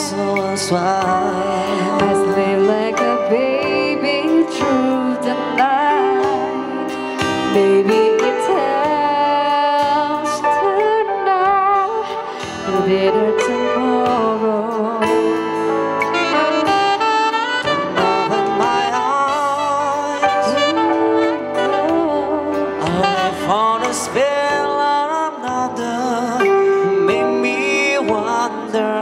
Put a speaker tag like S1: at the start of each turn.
S1: so why
S2: I sleep like a baby through the night. Maybe it helps tonight, but it hurts tomorrow.
S1: open my eyes, only for the spell of another. Make me wonder